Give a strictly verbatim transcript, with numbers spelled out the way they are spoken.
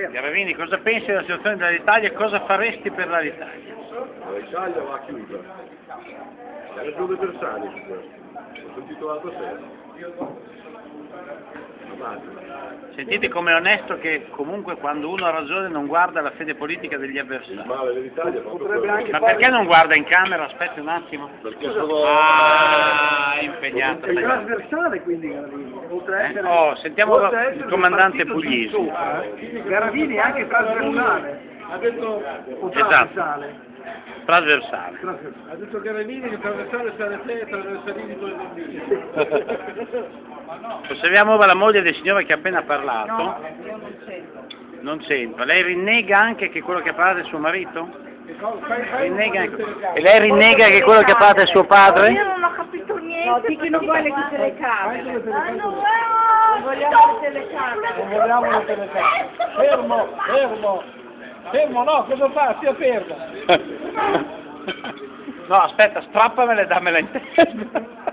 Gravini, cosa pensi della situazione dell'Italia e cosa faresti per l'Italia? L'Italia va chiusa. Hai ragione Bersani su questo. Ho sentito l'altra sera. Sentite come è onesto che comunque quando uno ha ragione non guarda la fede politica degli avversari. Il male dell'Italia potrebbe anche Ma perché non guarda in camera? Aspetti un attimo. Perché sono... Ah, è impegnato. È trasversale quindi Garavini. Oltre a Eh? essere, Oh, sentiamo oltre a essere il comandante del partito Puglisi. di sopra, eh, Garavini è anche trasversale. Ha detto... O Esatto. trasversale. Trasversale. Trasversale. Ha detto Garavini che trasversale sale te e trasversalini con i bambini. Osserviamo ora la moglie del signore che ha appena parlato. No, io non c'entro. Non c'entra. Lei rinnega anche che quello che ha parlato è suo marito? Rinnega anche... E lei rinnega che quello che ha parlato è suo padre? Io non ho capito niente. No, di chi non vuole le telecamere. Ah, no, Non vogliamo le telecamere. Non vogliamo le telecamere. Fermo, fermo. Fermo, no, cosa fa? Stia fermo. No, aspetta, strappamela e dammela in testa.